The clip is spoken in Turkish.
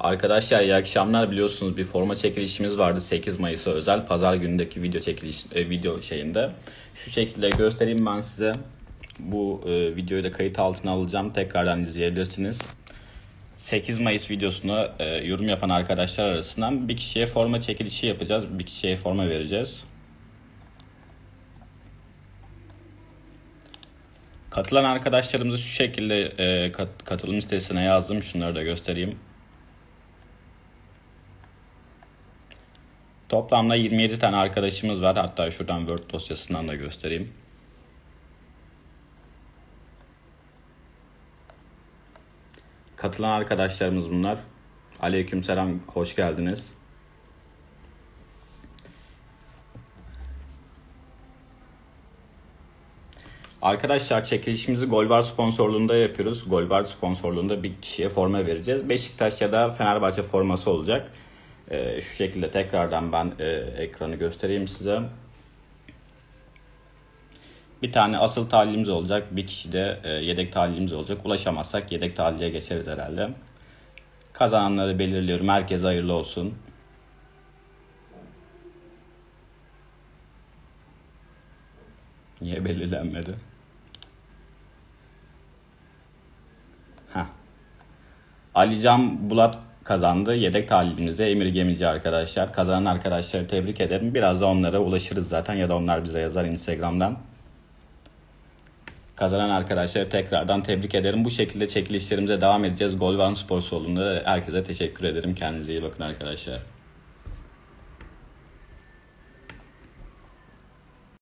Arkadaşlar iyi akşamlar. Biliyorsunuz bir forma çekilişimiz vardı 8 Mayıs'a özel pazar günündeki video şeyinde. Şu şekilde göstereyim ben size. Bu videoyu da kayıt altına alacağım. Tekrardan izleyebilirsiniz. 8 Mayıs videosuna yorum yapan arkadaşlar arasından bir kişiye forma çekilişi yapacağız. Bir kişiye forma vereceğiz. Katılan arkadaşlarımızı şu şekilde katılım listesine yazdım. Şunları da göstereyim. Toplamda 27 tane arkadaşımız var. Hatta şuradan Word dosyasından da göstereyim. Katılan arkadaşlarımız bunlar. Aleykümselam, hoş geldiniz. Arkadaşlar çekilişimizi Golvar sponsorluğunda yapıyoruz. Golvar sponsorluğunda bir kişiye forma vereceğiz. Beşiktaş ya da Fenerbahçe forması olacak. Şu şekilde tekrardan ben ekranı göstereyim size. Bir tane asıl tahlilimiz olacak. Bir kişi de yedek tahlilimiz olacak. Ulaşamazsak yedek tahliliye geçeriz herhalde. Kazananları belirliyorum. Herkese hayırlı olsun. Niye belirlenmedi? Alican Bulat kazandı. Yedek tahlilimize Emir Gemici arkadaşlar. Kazanan arkadaşları tebrik ederim. Biraz da onlara ulaşırız zaten ya da onlar bize yazar Instagram'dan. Kazanan arkadaşları tekrardan tebrik ederim. Bu şekilde çekilişlerimize devam edeceğiz. Golvan Spor Solu'nda herkese teşekkür ederim. Kendinize iyi bakın arkadaşlar.